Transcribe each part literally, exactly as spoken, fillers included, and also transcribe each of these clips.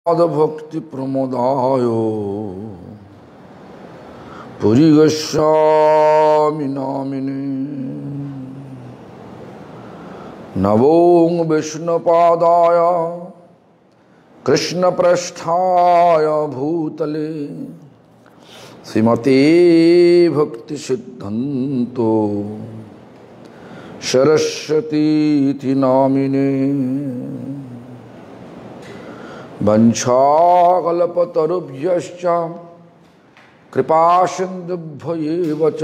भक्ति प्रमोदाय पुरीगच्छामि नामिने नमो विष्णुपादाय कृष्णप्रेष्ठाय भूतले श्रीमते भक्ति सिद्धान्तो सरस्वती नामिने वंशाकल्पतरुभ्यश्च कृपासिन्धुभ्यैव च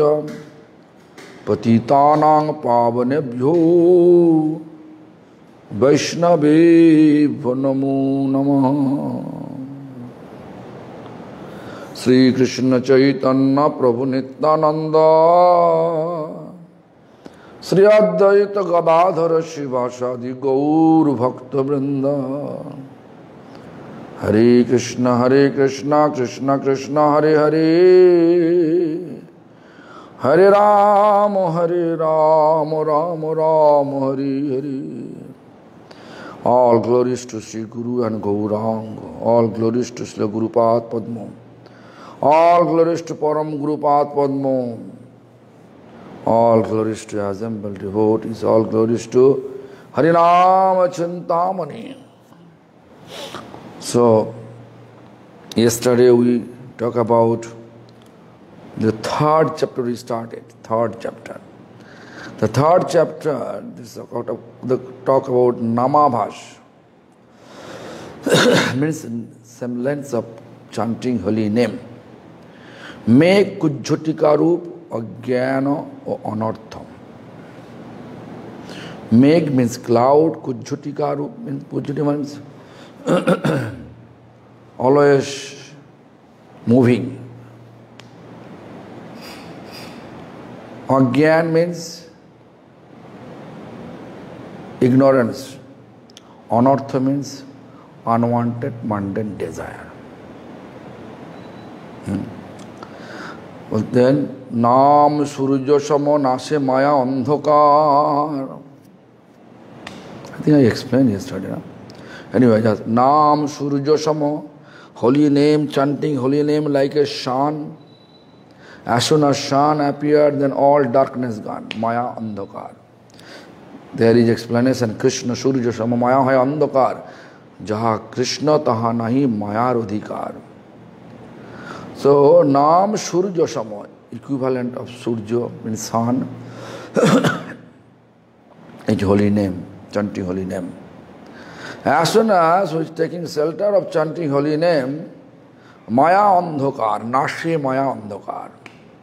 पतितानां पावनेभ्यो वैष्णवेभ्यो नमो नमः। श्री कृष्ण चैतन्य प्रभु नित्यानंद श्री अद्वैत गदाधर शिवासादि गौर भक्तवृंद। हरे कृष्ण हरे कृष्ण कृष्ण कृष्ण हरे हरे, हरे राम हरे Ram Ram Ram Hare Hare. All glories to Sri Guru and Gauranga, all glories to Sri Gurupad Padma, all glories to Param Gurupad Padma, all glories to assembled devotees, all glories to Harinama Chintamani. So, yesterday we talked about the third chapter we started, third chapter. The third chapter, this is about the talk about Namabhash, means semblance of chanting holy name. Make kujjhutika roop agyana or anartham. Make means cloud, kujjhutika roop means kujjhuti means always moving. Agyan means ignorance. Anartha means unwanted mundane desire. Hmm. Well, then, Nam Surya Samo Nase Maya Andhakar. I think I explained yesterday. No? Anyway, just Nam Surya Samo, holy name, chanting holy name like a sun. As soon as sun appeared, then all darkness gone. Maya Andhakar. There is explanation. Krishna Surya Sama Maya hai Andhakar. Jaha Krishna taha nahi Maya Rudhikar. So, Nam Surya Sama, equivalent of Surya means sun. It's holy name, chanting holy name. As soon as we are taking shelter of chanting holy name, Maya Andhakar, Nashi Maya Andhakar.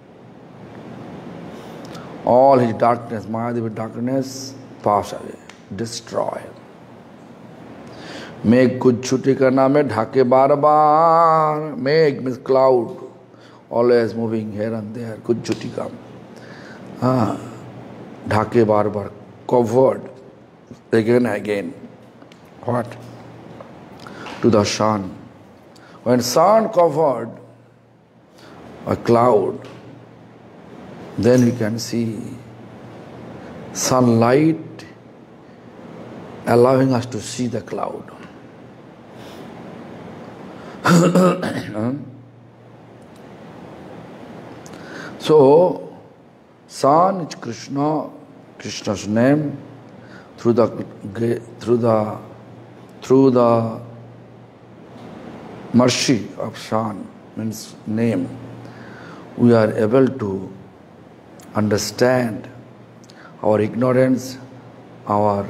All his darkness, Mayadevi darkness, pass away, destroy. Make kujjhutika name dhake bar bar. Make means cloud, always moving here and there, kujjhutika. Ah, dhake bar bar, covered again and again. What? To the sun. When sun covered a cloud, then we can see sunlight allowing us to see the cloud. So, sun is Krishna, Krishna's name. Through the through the through the mercy of sun means name, we are able to understand our ignorance, our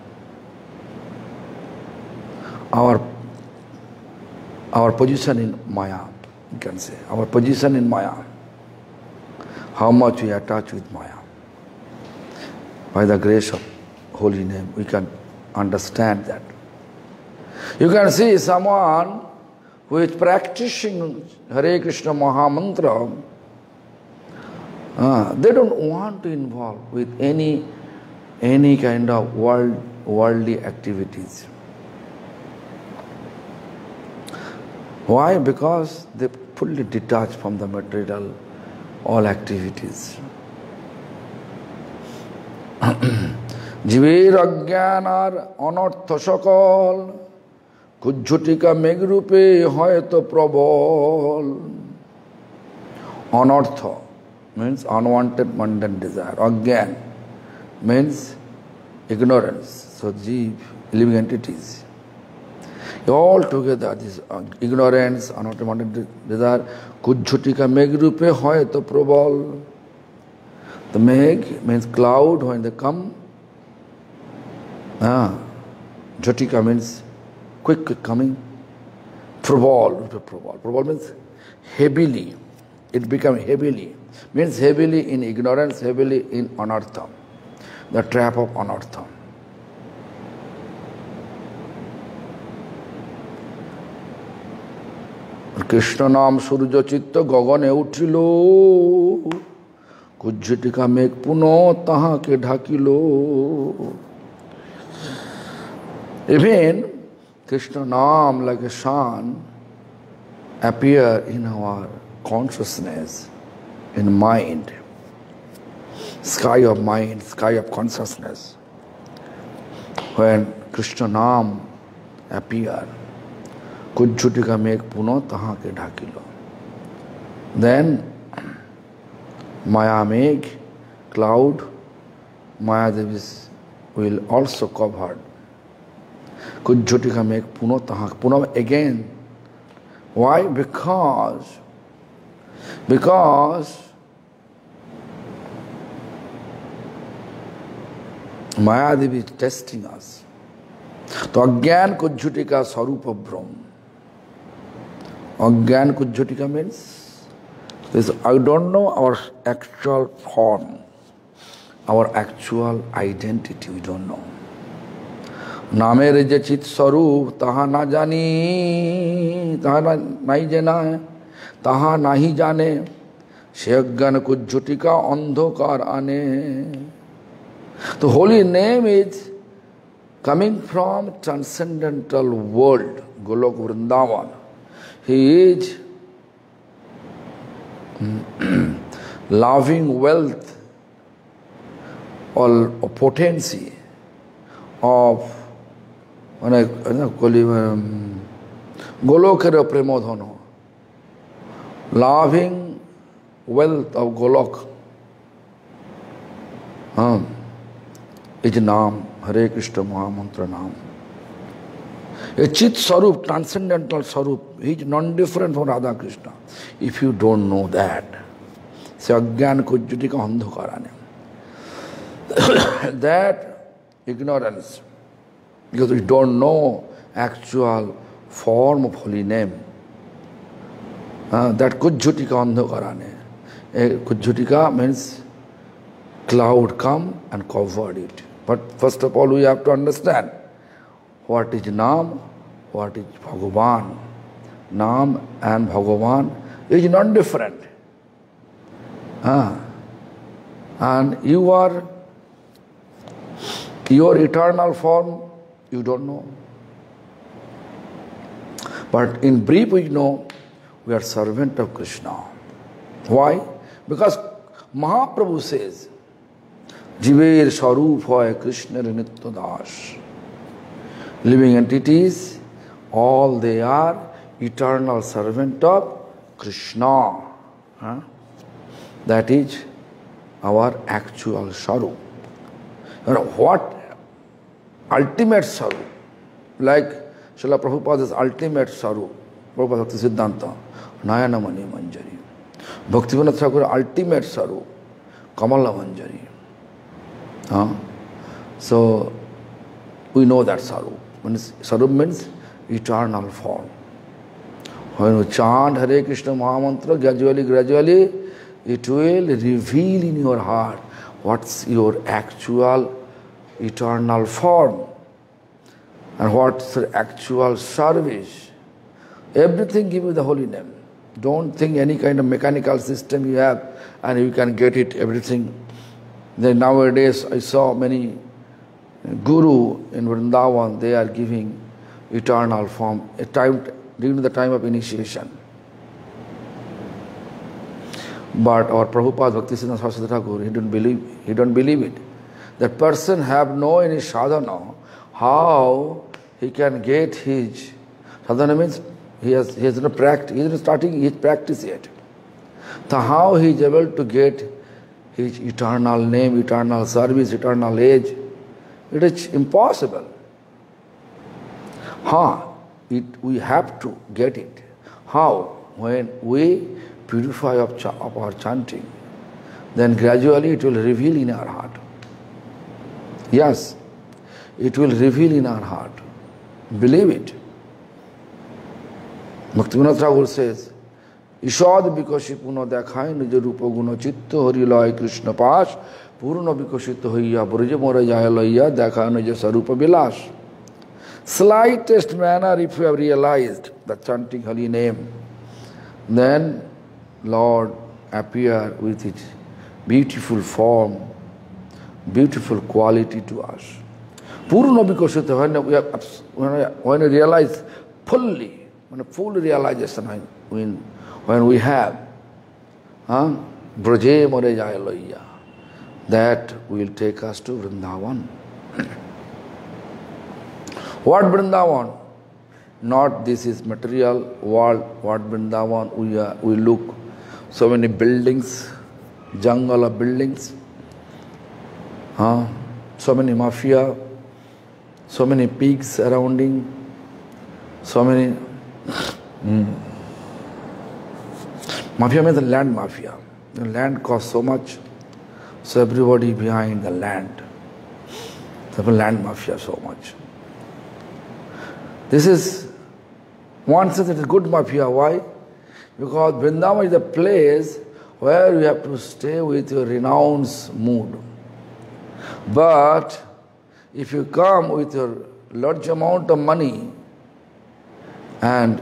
our our position in Maya, you can say, our position in Maya, how much we are attached with Maya. By the grace of holy name, we can understand that. You can see someone who is practicing Hare Krishna Maha Mantra, uh, they don't want to involve with any any kind of world worldly activities. Why? Because they fully detached from the material all activities. জীবের অজ্ঞান আর অনর্থ সকল কুজ্ঝটিকা মেঘ রূপে হয়তো প্রবল। Anartha means unwanted mundane desire. Agyan means ignorance. So jeev, living entities. All together, this ignorance, unwanted mundane desire, kujutika meg rupe hoy to probal. The meg means cloud when they come. Ah, Jyotika means quick, quick coming. Probal, probal. Probal means heavily. It becomes heavily. Means heavily in ignorance, heavily in anartha. The trap of anartha. Krishna naam surja chitta gagane uthilo. Kujjitika meg puno taha ke dhakilo. Even Krishna naam like a sun appear in our consciousness, in mind, sky of mind, sky of consciousness. When Krishna Naam appear, Kujjutika meg puno taha ke dhakilo. Then Maya meg, cloud, Maya Devis will also cover. Kujjutika meg puno taha, puno again. Why? Because Because Mayadevi is testing us. So Agyan Kujjutika Sarupa Brahm. Agyan Kujjutika means this, I don't know our actual form, our actual identity, we don't know. Namere je chit sarup taha na jani, taha nahi jana hai. তাহা নাহি জানে সে অজ্ঞান কুজ্ঝটিকা অন্ধকার আনে। The holy name is coming from transcendental world, Golok Vrindavan. He is loving wealth or potency of Golokera Premodhana. Loving wealth of Golok um, is Naam, Hare Krishna Mahamantra Naam. A Chit Sarup, transcendental Sarup, he is non-different from Radha Krishna. If you don't know that, say Agyan Kujjutika Andhakarane. That ignorance, because we don't know actual form of holy name. Uh, that Kujjutika Andhakarane. Kujjutika means cloud come and covered it. But first of all we have to understand what is Naam, what is Bhagavan. Naam and Bhagavan is not different. Uh, and you are, your eternal form, you don't know. But in brief we know, we are servant of Krishna. Why? Because Mahaprabhu says, Jiver Sarup hoy Krishna Nitya Das. Living entities, all they are eternal servant of Krishna. Huh? That is our actual Sarup. You know, what ultimate Sarup? Like Srila Prabhupada's ultimate Sarup, Prabhupada Bhakti Siddhanta, Nayanamani Manjari. Bhaktivinoda Thakur ultimate Sarup, Kamala Manjari. Huh? So we know that Sarup. Sarup means eternal form. When you chant Hare Krishna Mahamantra, gradually, gradually, it will reveal in your heart what's your actual eternal form and what's your actual service. Everything give you the holy name. Don't think any kind of mechanical system you have and you can get it, everything. Then nowadays I saw many guru in Vrindavan, they are giving eternal form a time, during the time of initiation. But our Prabhupada Bhaktisiddhanta Saraswati Thakur, he don't believe, he don't believe it. That person have no any sadhana, how he can get his Sadhana means he has he has not practice, he is not starting his practice yet. So how he is able to get his eternal name, eternal service, eternal age? It is impossible. Huh? It, we have to get it. How? When we purify of, ch of our chanting, then gradually it will reveal in our heart. Yes, it will reveal in our heart. Believe it. Bhaktivinoda Thakur says, Ishad bikoshi puno dekhai nij rupa guno chitta hari loy Krishna pas purno bikoshit hoiya braj mora jaya loya dekhai nij sarupa bilas. Slightest manner, if you have realized the chanting holy name, then Lord appear with its beautiful form, beautiful quality to us. Purna bikoshita, when we have, when we realize fully, when a full realization, when, when we have, huh, Braje More Jaya Loya, that will take us to Vrindavan. What Vrindavan? Not this is material world. What Vrindavan? We, uh, we look so many buildings, jungle of buildings, huh? So many mafia, so many pigs surrounding, so many. Mm. Mafia means the land mafia. The land costs so much, so everybody behind the land. So land mafia so much. This is, one says it is good mafia. Why? Because Vrindavan is a place where you have to stay with your renounced mood. But if you come with your large amount of money and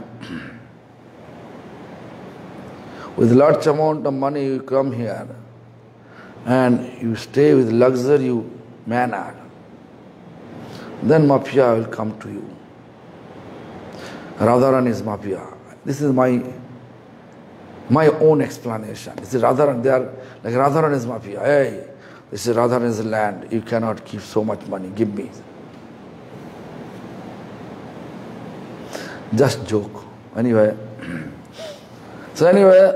with large amount of money you come here and you stay with luxury manner, then mafia will come to you. Radharan is mafia. This is my my own explanation. This is Radharan. They are like Radharan is mafia. Hey, this is Radharan's land. You cannot keep so much money. Give me. Just joke. Anyway. So anyway,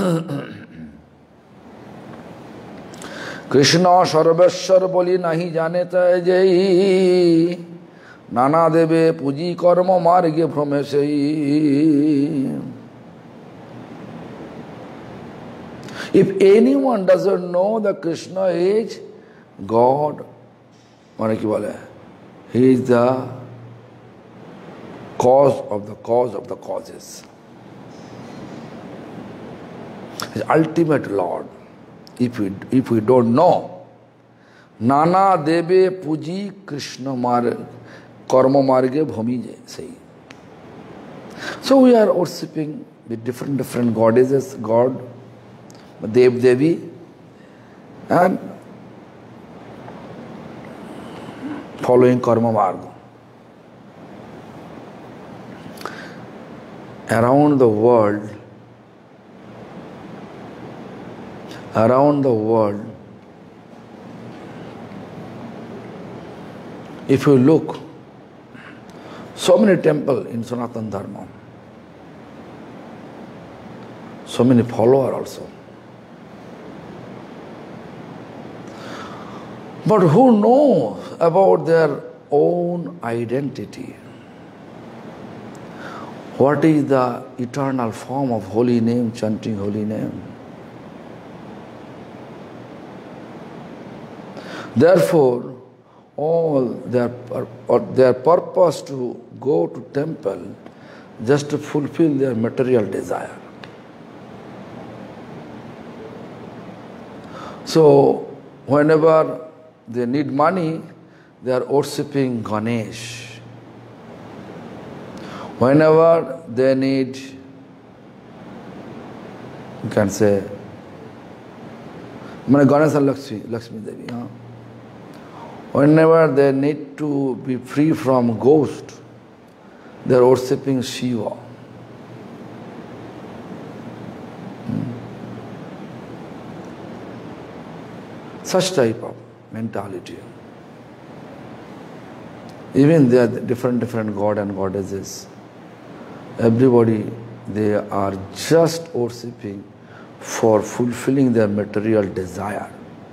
Krishna Sarveshwar boli nahi jane tai jai. Nana debe puji karma marge bhromesai. If anyone doesn't know that Krishna is God, he is the cause of the cause of the causes. He is ultimate Lord. If we, if we don't know, Nana debe puji Krishna marge. Karma marge bhumi say. So we are worshipping with different different goddesses, God, Dev Devi, and following karma marga. Around the world, around the world, if you look, so many temples in Sanatana Dharma, so many followers also. But who knows about their own identity? What is the eternal form of holy name, chanting holy name? Therefore, all their, or their purpose to go to temple just to fulfill their material desire. So, whenever they need money, they are worshipping Ganesh. Whenever they need, you can say, Ganesh and Lakshmi, Lakshmi Devi. Huh? Whenever they need to be free from ghost, they are worshipping Shiva. Hmm. Such type of mentality. Even there are different different god and goddesses. everybody, they are just worshipping for fulfilling their material desire.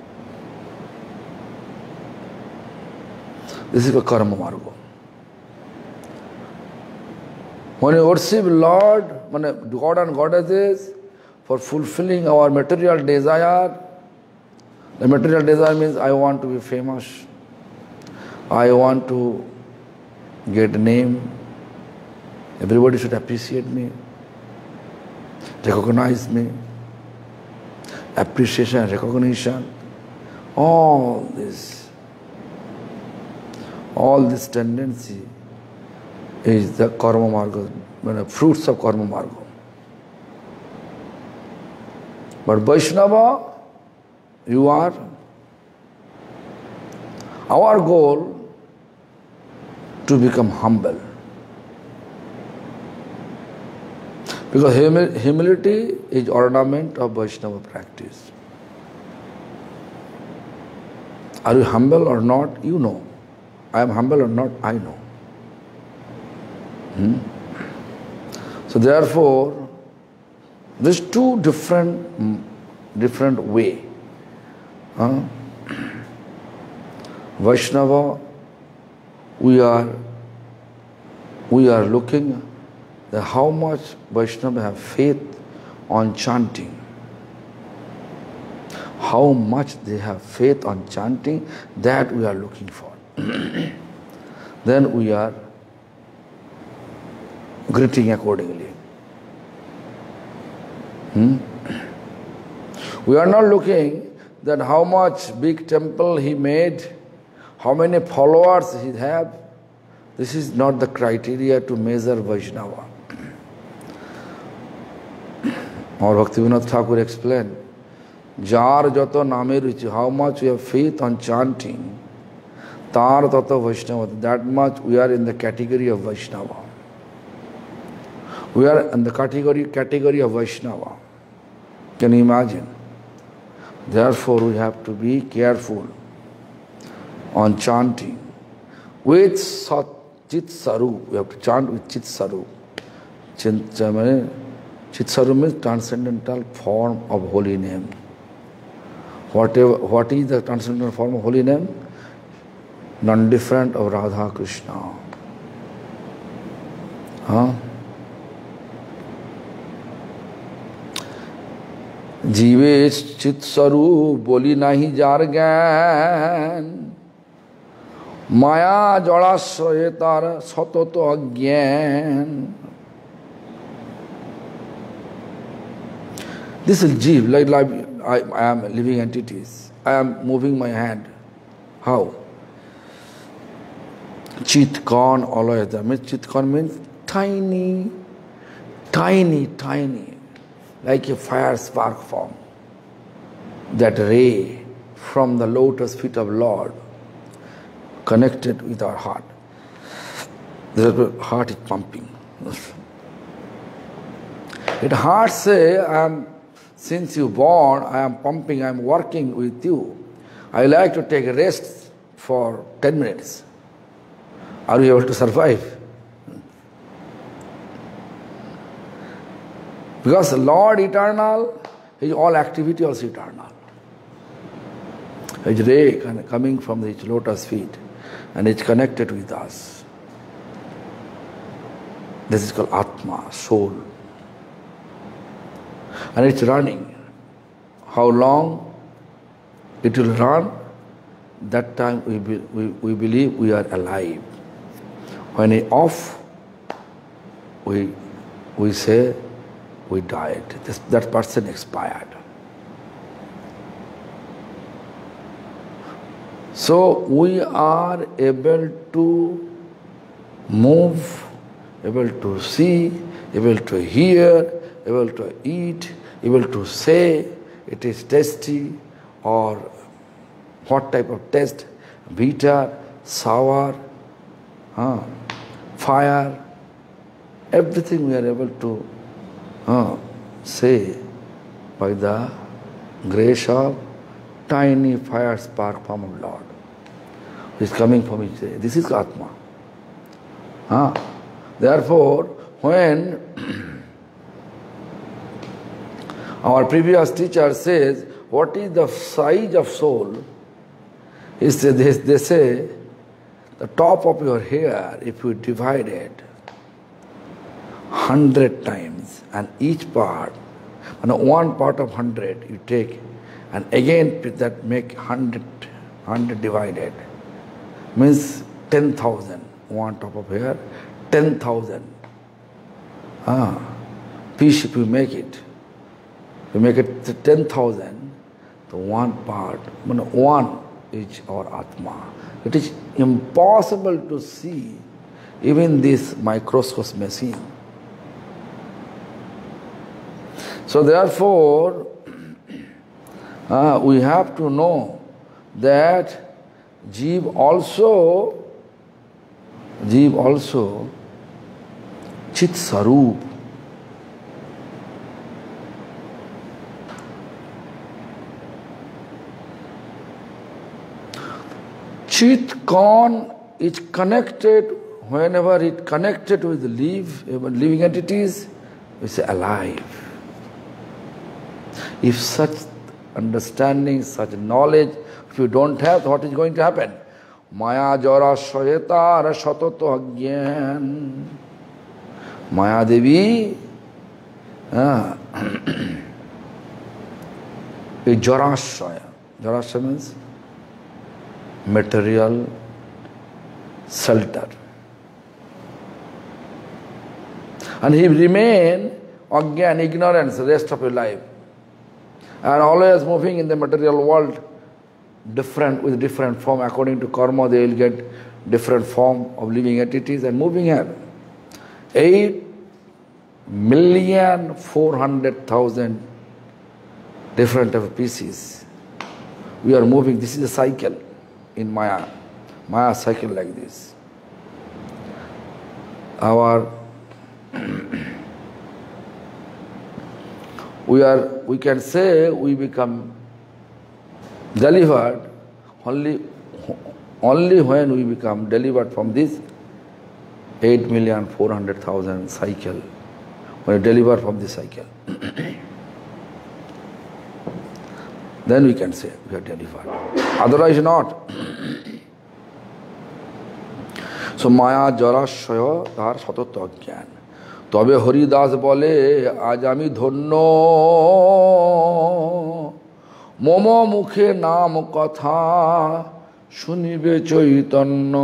This is a karma marga. When you worship Lord, when God and Goddesses, for fulfilling our material desire, the material desire means I want to be famous, I want to get a name, everybody should appreciate me, recognize me, appreciation, recognition, all this, all this tendency is the karma marga, the fruits of karma marga. But Vaishnava, you are, our goal to become humble. Because humi- humility is ornament of Vaishnava practice. Are you humble or not? You know. I am humble or not? I know. Hmm? So therefore, there's two different, different way. Huh? Vaishnava, we are, we are looking at how much Vaishnava have faith on chanting. How much they have faith on chanting, that we are looking for. Then we are greeting accordingly. Hmm? We are not looking that how much big temple he made, how many followers he have. This is not the criteria to measure Vaishnava. Or Bhaktivinoda Thakur explained, Jar jato name ruchi, how much we have faith on chanting, tar tato Vaishnava, that much we are in the category of Vaishnava. We are in the category, category of Vaishnava. Can you imagine? Therefore, we have to be careful on chanting with Sat Chit Sarup. We have to chant with Chit Sarup. Chit Sarup means transcendental form of holy name. Whatever, what is the transcendental form of holy name? None different of Radha Krishna. Huh? जीवे चित स्वरूप बोली नहीं jar ज्ञान माया जड़ाश्रय तार सतत अज्ञान. This is jeev, like, like I, I am living entities. I am moving my hand. How? Chit kan alayata means chit kan means tiny, tiny, tiny. Like a fire spark form, that ray from the lotus feet of Lord connected with our heart. The heart is pumping. It heart say, I am, since you born, I am pumping, I am working with you. I like to take a rest for ten minutes. Are you able to survive? Because the Lord eternal, His all activity also eternal. His ray coming from His lotus feet and it's connected with us. This is called Atma, soul. And it's running. How long it will run? That time we, be, we, we believe we are alive. When it's off, we, we say, we died. This, that person expired. So we are able to move, able to see, able to hear, able to eat, able to say it is tasty or what type of taste, bitter, sour, uh, fire, everything we are able to Uh, say by the grace of tiny fire spark from of Lord, who is coming from each day. This is Atma. Uh, therefore, when our previous teacher says, what is the size of soul? He says, they, they say, the top of your hair, if you divide it hundred times, and each part, and one part of hundred you take, and again that make hundred, hundred divided, means ten thousand, one top of hair, ten thousand. Ah, piece if you make it, you make it ten thousand, the one part, one is our Atma. It is impossible to see even this microscope machine. So therefore, uh, we have to know that Jeev also, Jeev also, Chit Sarup. Chit Kon is connected, whenever it connected with live, living entities, we say alive. If such understanding, such knowledge, if you don't have, what is going to happen? Maya jara shayeta rasatoto agyan. Maya Devi ah, is jarashaya. Jarashaya means material shelter. And he remain agyan, ignorance, the rest of his life. And always moving in the material world, different with different form. According to karma, they will get different form of living entities and moving here. Eight million four hundred thousand different type of pieces. We are moving. This is a cycle in Maya. Maya cycle like this. Our we are, we can say we become delivered only, only when we become delivered from this eight million four hundred thousand cycle. When we deliver from this cycle, then we can say we are delivered. Otherwise not. So Maya Jarashaya Tar Satoto Agyan. তবে হরিদাস বলে আজ আমি ধন্য মম মুখে নাম কথা শুনিবে Chaitanya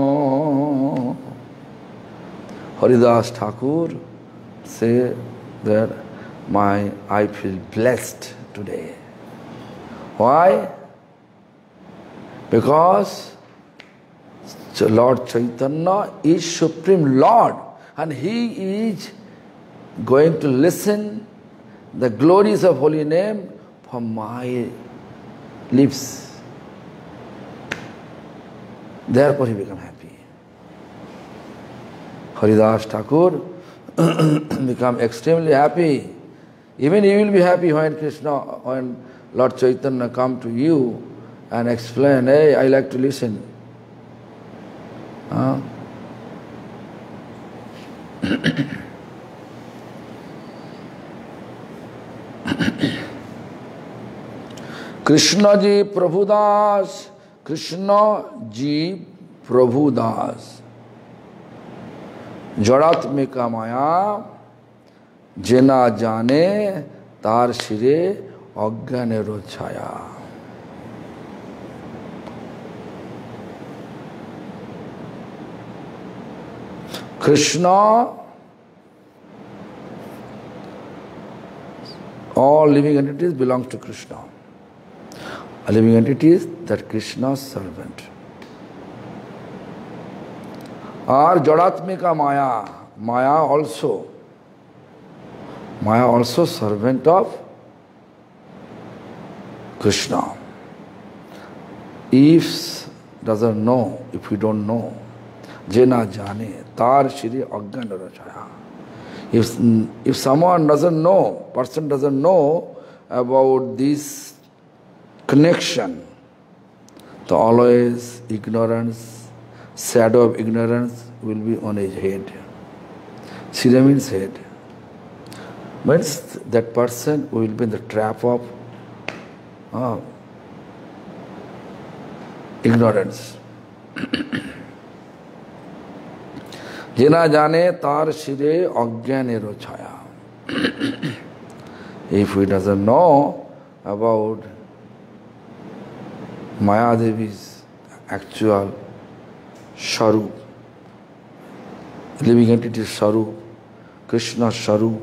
Haridas Thakur say that my I feel blessed today. Why? Because Lord Chaitanya is Supreme Lord and He is going to listen the glories of holy name from my lips. Therefore he become happy. Haridas Thakur become extremely happy. Even he will be happy when Krishna, when Lord Chaitanya come to you and explain, hey, I like to listen. Huh? Krishna ji Prabhu Das, Krishna ji Prabhu Das. Jaratmika Maya, Jena Jane, Tar Shire, Agganero Chaya. Krishna, all living entities belong to Krishna. A living entity is that Krishna's servant. Or Jadatmika Maya, Maya also, Maya also servant of Krishna. If doesn't know, if we don't know, Jena Jane, Tar Shri Aggan Rachaya. If, if someone doesn't know, person doesn't know about this connection, so always ignorance, shadow of ignorance will be on his head. Shira means head. Means that person will be in the trap of uh, ignorance. Jena jane tar shire ajnanero chaya. If he doesn't know about Maya Devi's actual Sharup, living entity Sharup, Krishna Sharup,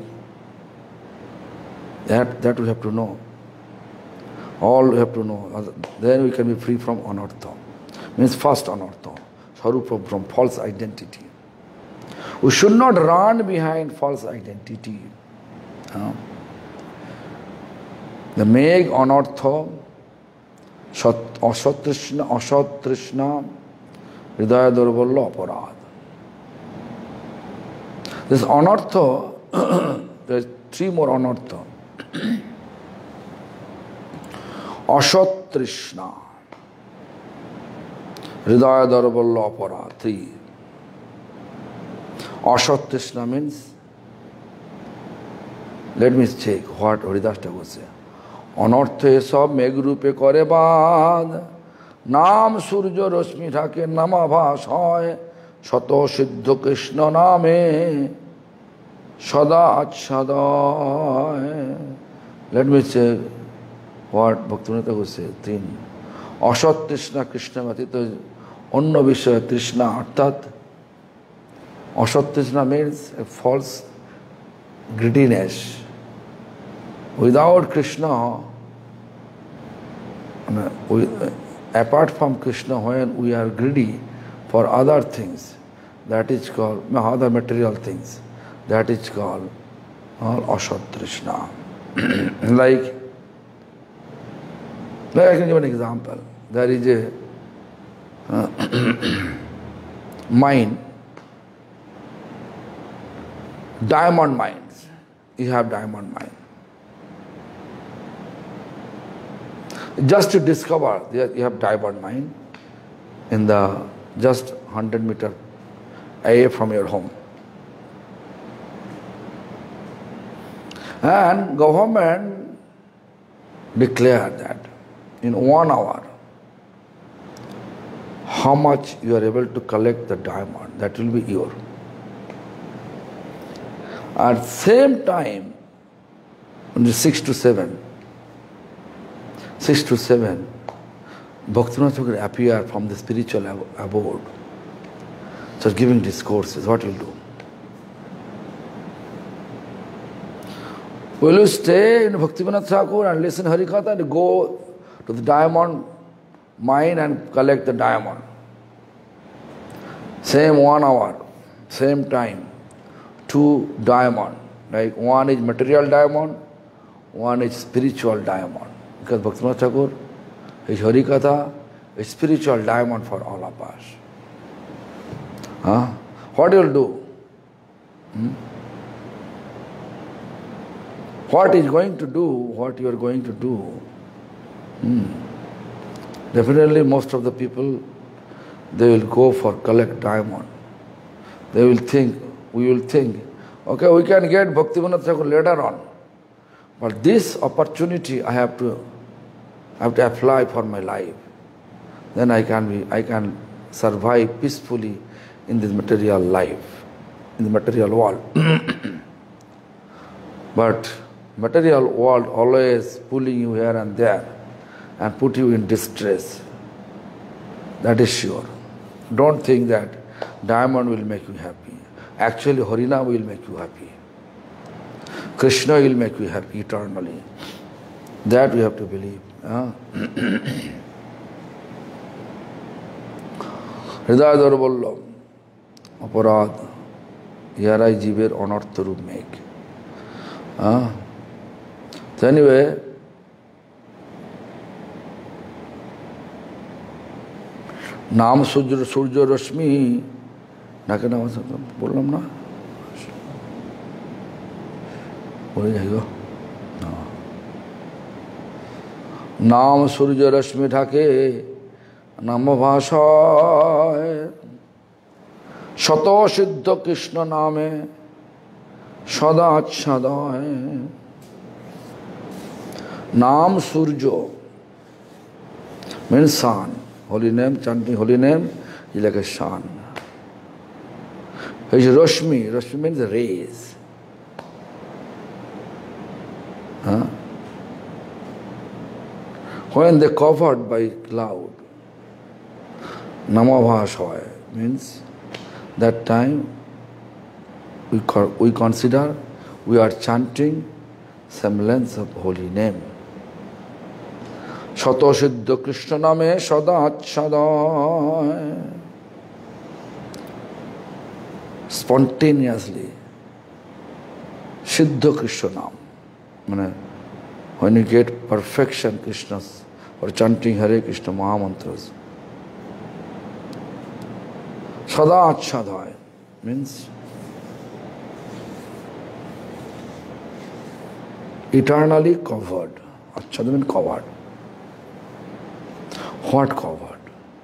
that, that we have to know. All we have to know. Then we can be free from anartha. Means first anartha, Sharup from, from false identity. We should not run behind false identity. Uh, the meg anartha, asat trishna, asat trishna, hridaya durvalla aparad. This anartha, there are three more anartha. Asat trishna, hridaya durvalla aparad, three. Asat trishna means, let me check what Haridas Thakur says. Anarthe sab megrupe kore bad, naam surjo rosmi thake namabhas hoy, shato siddho Krishna name, sada achhadai. Let me say what Bhaktivinoda Thakur says. Three. Asat trishna Krishna matito anna vishaya trishna arthat. Asat trishna means a false greediness. Without Krishna, we, apart from Krishna, when we are greedy for other things, that is called, other material things, that is called asat trishna. like, like I can give an example. There is a uh, mine, diamond mines. You have diamond mine. Just to discover, you have diamond mine in the just one hundred meter away from your home. And government declared that in one hour, how much you are able to collect the diamond, that will be your. At same time, only six to seven, six to seven, Bhaktivinoda Thakur appear from the spiritual abode, just giving discourses. What will do? Will you stay in Bhaktivinoda Thakur and listen Harikatha and go to the diamond mine and collect the diamond? Same one hour, same time, two diamond. Like one is material diamond, one is spiritual diamond. Because Bhaktivinoda Thakur is Harikatha, a spiritual diamond for all of us. Huh? What you will do? Hmm? What is going to do, what you are going to do? Hmm. Definitely most of the people, they will go for collect diamond. They will think, we will think, okay, we can get Bhaktivinoda Thakur later on. But this opportunity I have to I have to apply for my life. Then I can be I can survive peacefully in this material life, in the material world. But material world always pulling you here and there and put you in distress. That is sure. Don't think that diamond will make you happy. Actually, Harina will make you happy. Krishna will make you happy eternally. That we have to believe. Huh? Hridaya durvalla aparad, yarai jiber anartha roop make. Huh? So anyway, नाम सूर्य सूर्य रश्मि ना के नाम बोलना ना बोले जाएगा नाम सूर्य रश्मि ढाके नाम भाषा शतो सिद्ध कृष्ण नामे সদাচ্ছাদয়। Nam Surjo means sun. Holy name, chanting holy name is like a sun. Which is Roshmi. Roshmi means the rays. Huh? When they covered by cloud, Namabhashaya means that time we, we consider we are chanting semblance of holy name. Shato Siddha Krishna Name Sadachadaya. Spontaneously. Siddha Krishna Nam. When you get perfection Krishna's or chanting Hare Krishna Mahamantras. Sadachadaya means eternally covered. Achada means covered. What covered?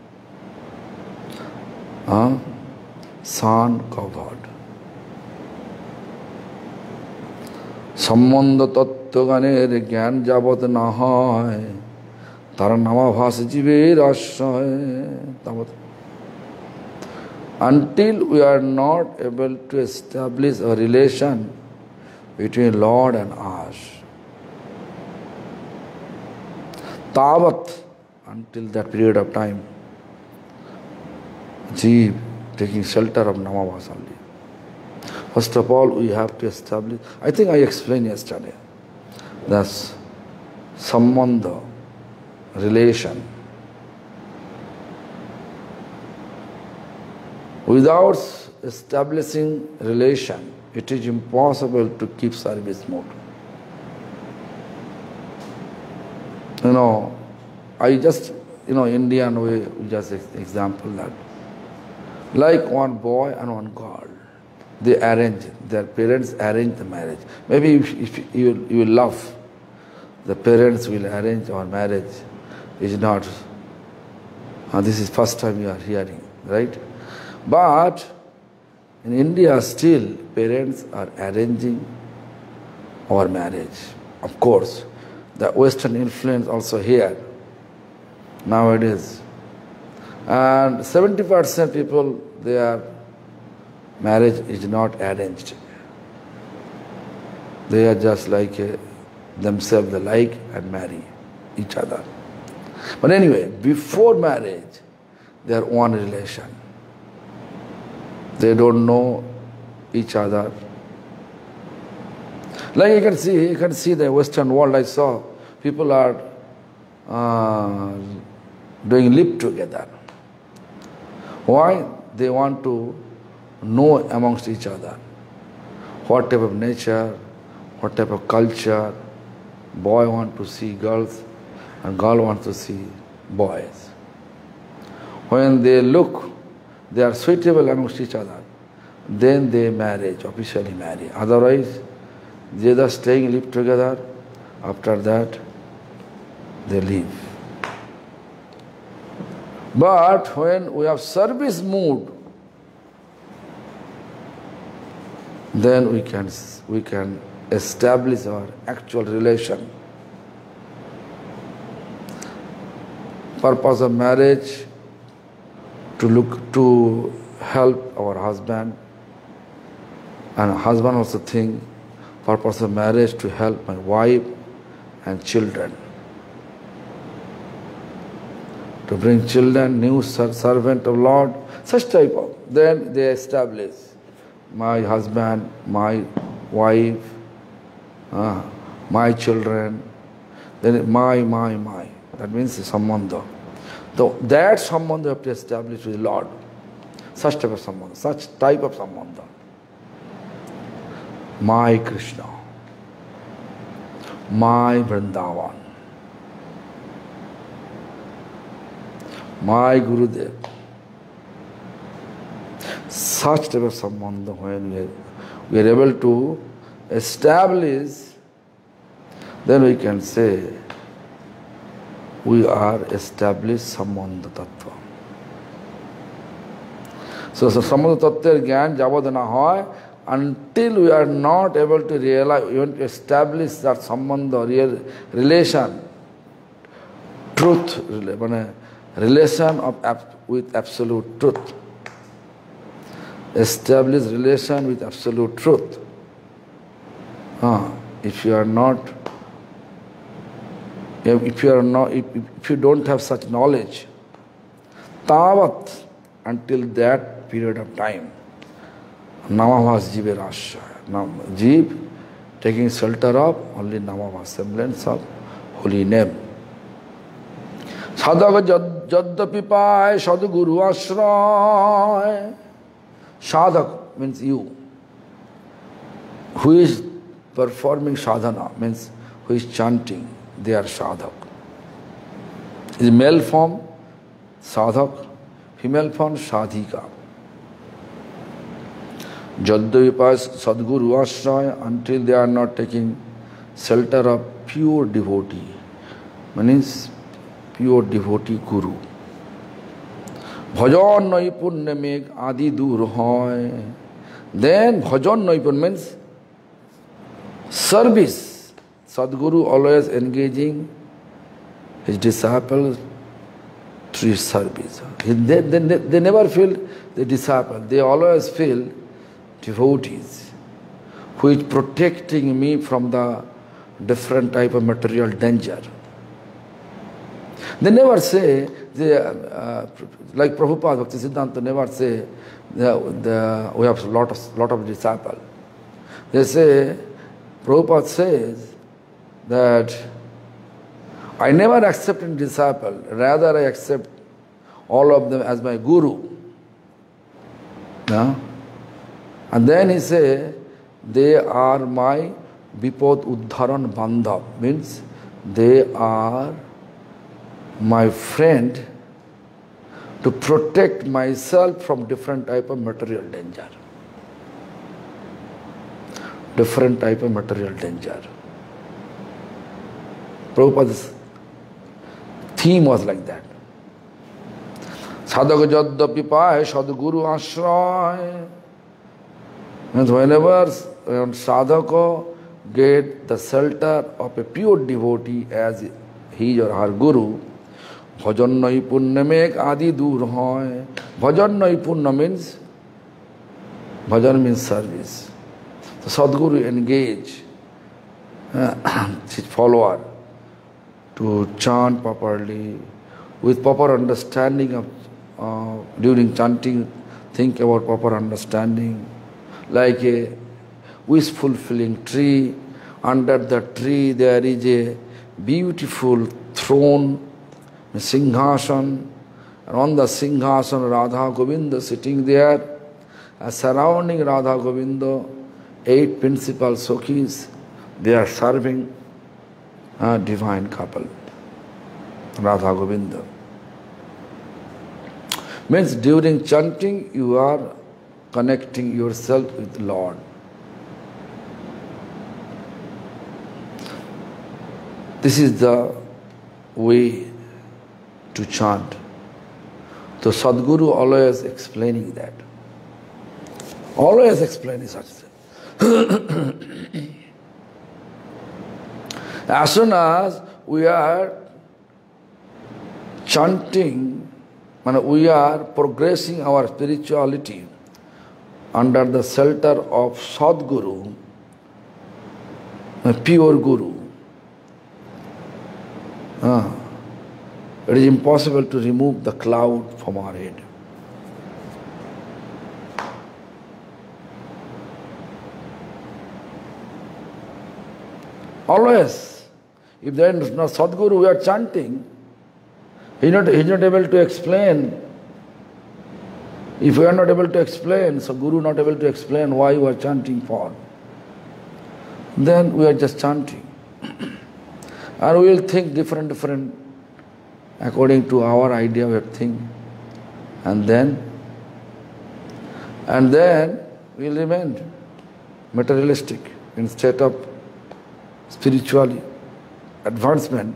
Huh? Sun covered. Sambandha tattva ganer gyan jabat na hoy tar namabhas jiber ashray. Until we are not able to establish a relation between Lord and us, tavat, until that period of time, Jeev taking shelter of Namabhas only. First of all, we have to establish, I think I explained yesterday, that's sambandha, relation. Without establishing relation, it is impossible to keep service mode. You know, I just, you know, Indian way, just example that. Like one boy and one girl, they arrange, their parents arrange the marriage. Maybe if, if you, you love, the parents will arrange our marriage. Is not, uh, this is first time you are hearing, right? But in India still, parents are arranging our marriage. Of course, the Western influence also here nowadays. And seventy percent people, their marriage is not arranged. They are just like uh, themselves, they like and marry each other. But anyway, before marriage, they are one relation. They don't know each other. Like you can see, you can see the Western world. I saw people are uh, doing live together. Why? They want to know amongst each other what type of nature, what type of culture. Boy wants to see girls, and girl wants to see boys. When they look, they are suitable amongst each other, then they marry, officially marry. Otherwise, they are staying, live together. After that, they leave. But when we have service mood, then we can, we can establish our actual relation. Purpose of marriage, to look to help our husband, and husband also think purpose of marriage to help my wife and children, to bring children, new servant of Lord, such type of. Then they establish my husband, my wife, uh, my children, then my, my, my. That means sambandha. So that sambandha you have to establish with Lord. Such type of sambandha, such type of sambandha. My Krishna, my Vrindavan, my Gurudev. Such type of sambandha, when we are, we are able to establish, then we can say we are established sambandha tattva. So, so sambandha tattva gyan jabad na hoy until we are not able to realize, even to establish that sambandha, real relation, truth, relation of with absolute truth. Establish relation with absolute truth. Ah, if you are not, if you are not, if, if you don't have such knowledge, tavat, until that period of time, namavas jive rashya, jiv taking shelter of only namavas, semblance of holy name. Sadhaka jaddapi paye sadguru ashray. Sadhak means you. Who is performing sadhana means who is chanting, they are sadhak. Is male form sadhak, female form sadhika. Jaddavipa sadguru ashraya, until they are not taking shelter of pure devotee, means pure devotee guru. Bhajan naipurnya meg adi dur hoy. Then bhajan naipurnya means service. Sadguru always engaging his disciples through service. They, they, they never feel the disciple. They always feel devotees who is protecting me from the different type of material danger. They never say, they, uh, like Prabhupada, Bhaktisiddhanta never say, the, the, we have a lot of, lot of disciples. They say, Prabhupada says that I never accept a disciple, rather I accept all of them as my guru. Yeah? And then he says, they are my Vipod Uddharan Bandhav, means they are my friend to protect myself from different type of material danger. Different type of material danger. Prabhupada's theme was like that. Sadhaka jaddapi paye sadguru ashray. Means whenever sadhaka get the shelter of a pure devotee as he or her guru, bhajan naipurnya meg adi dur hoy. Bhajan naipurnya means, bhajan means service. The Sadguru engage uh, his follower to chant properly, with proper understanding of, uh, during chanting, think about proper understanding. Like a wish-fulfilling tree, under the tree there is a beautiful throne, a Singhasan, and on the Singhasan Radha Govinda sitting there, uh, surrounding Radha Govinda, eight principal Sokhis, they are serving a divine couple, Radha Govinda. Means during chanting you are connecting yourself with Lord. This is the way to chant. So Sadguru always explaining that. Always explaining such thing. As soon as we are chanting, we are progressing our spirituality under the shelter of Sadguru, a pure Guru. Ah, it is impossible to remove the cloud from our head. Always, if there is no Sadguru, we are chanting, he is not, he is not able to explain. If we are not able to explain, so Guru not able to explain why we are chanting for, then we are just chanting. And we will think different, different, according to our idea of thing. And then, and then we will remain materialistic instead of spiritually advancement.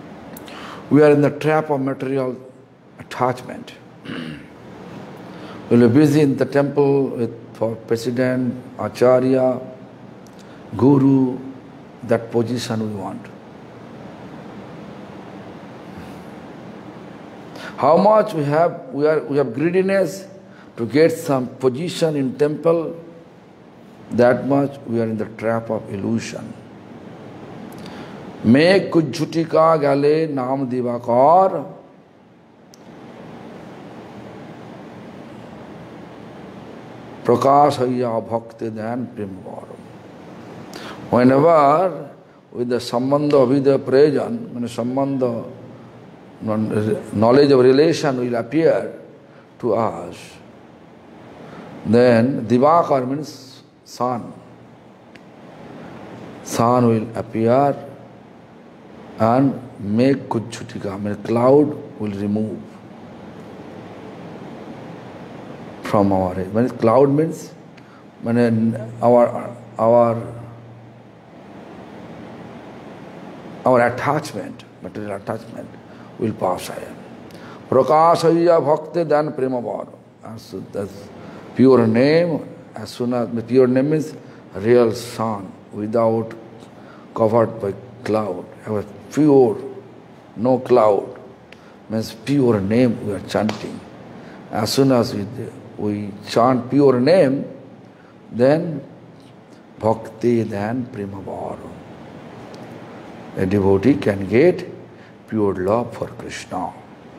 We are in the trap of material attachment. We'll be busy in the temple with for president, acharya, guru, that position we want. How much we have, we are, we have greediness to get some position in temple, that much we are in the trap of illusion. मैं कुछ झूठी का गले नाम दिवाकर, प्रकाश हैया भक्ति ध्यान प्रेम गौरव. Whenever with the sambandha abhidya prayojan, when sambandha, knowledge of relation will appear to us, then Divakar means sun. Sun will appear and make kuchutika, means cloud will remove from our head. When cloud means when our our our attachment, material attachment will pass away. Prakashaya bhakti then prema bharo. That's pure name. As soon as the pure name is real sun without covered by cloud. Our pure, no cloud, means pure name we are chanting. As soon as we, we chant pure name, then bhakti then prema bharo. A devotee can get pure love for Krishna.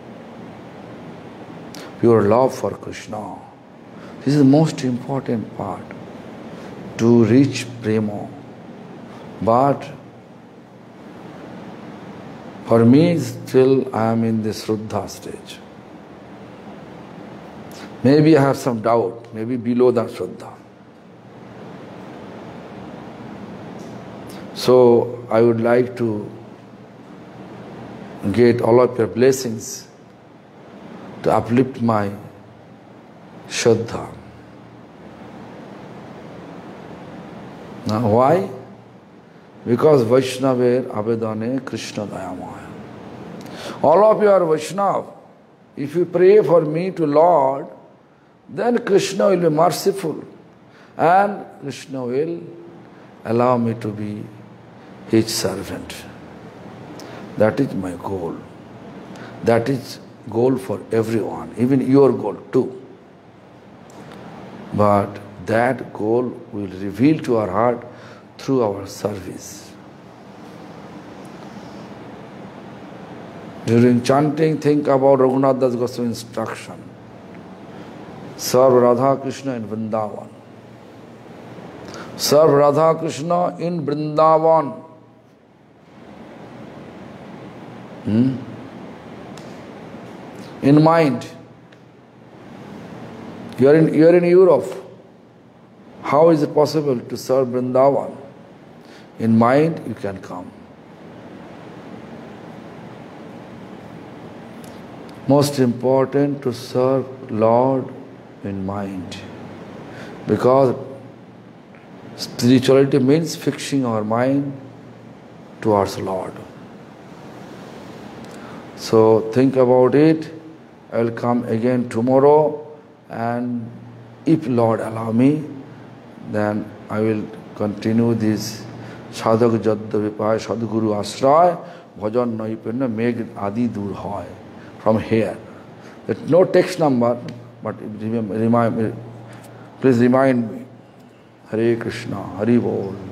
Pure love for Krishna. This is the most important part to reach prema. But for me, still I am in the Shraddha stage. Maybe I have some doubt, maybe below the Shraddha. So I would like to get all of your blessings to uplift my Shraddha. Now why? Because Vaishnaver Abedane Krishna Dayamaya. All of you are Vaishnav. If you pray for me to Lord, then Krishna will be merciful and Krishna will allow me to be his servant. That is my goal. That is goal for everyone, even your goal too. But that goal will reveal to our heart through our service. During chanting, think about Raghunath Das Goswami's instruction. Serve Radha Krishna in Vrindavan. Serve Radha Krishna in Vrindavan. Hmm? In mind. You are in, you are in Europe. How is it possible to serve Vrindavan? In mind, you can come. Most important to serve Lord in mind. Because spirituality means fixing our mind towards Lord. So think about it. I will come again tomorrow, and if Lord allow me, then I will continue this Sadhak Jadda Vipaya Sadguru Ashray Bhajan Naipanna Meg Adi Dur Hoy from here. There's no text number, but remember, remind, please remind me. Hare Krishna, Hari Bol.